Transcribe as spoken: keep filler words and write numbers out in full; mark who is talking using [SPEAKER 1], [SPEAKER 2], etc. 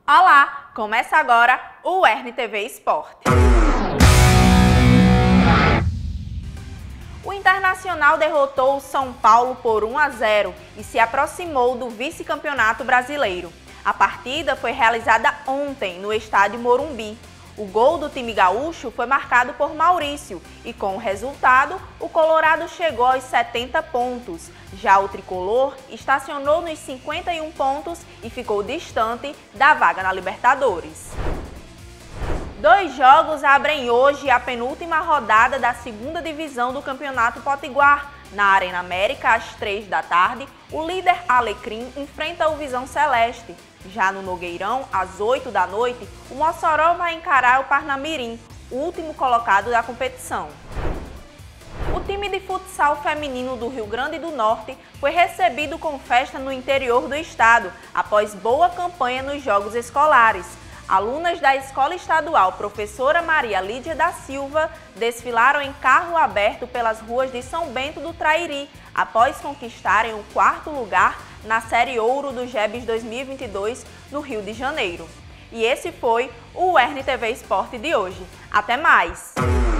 [SPEAKER 1] Olá! Começa agora o R N T V Esporte. O Internacional derrotou o São Paulo por um a zero e se aproximou do vice-campeonato brasileiro. A partida foi realizada ontem no estádio Morumbi. O gol do time gaúcho foi marcado por Maurício e, com o resultado, o Colorado chegou aos setenta pontos. Já o tricolor estacionou nos cinquenta e um pontos e ficou distante da vaga na Libertadores. Dois jogos abrem hoje a penúltima rodada da segunda divisão do Campeonato Potiguar. Na Arena América, às três da tarde, o líder Alecrim enfrenta o Visão Celeste. Já no Nogueirão, às oito da noite, o Mossoró vai encarar o Parnamirim, o último colocado da competição. O time de futsal feminino do Rio Grande do Norte foi recebido com festa no interior do estado, após boa campanha nos jogos escolares. Alunas da Escola Estadual Professora Maria Lídia da Silva desfilaram em carro aberto pelas ruas de São Bento do Trairi, após conquistarem o quarto lugar na Série Ouro do Gebes dois mil e vinte e dois no Rio de Janeiro. E esse foi o R N T V Esporte de hoje. Até mais!